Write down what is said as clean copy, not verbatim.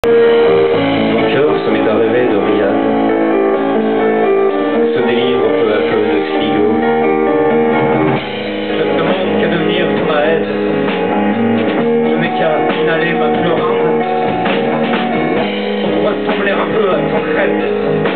Mon cœur se met à rêver de Riyad, se délivre peu à peu de Sligo. Je ne demande qu'à devenir ton aide. Je n'ai qu'à inhaler ma pleurande pour ressembler un peu à ton crête.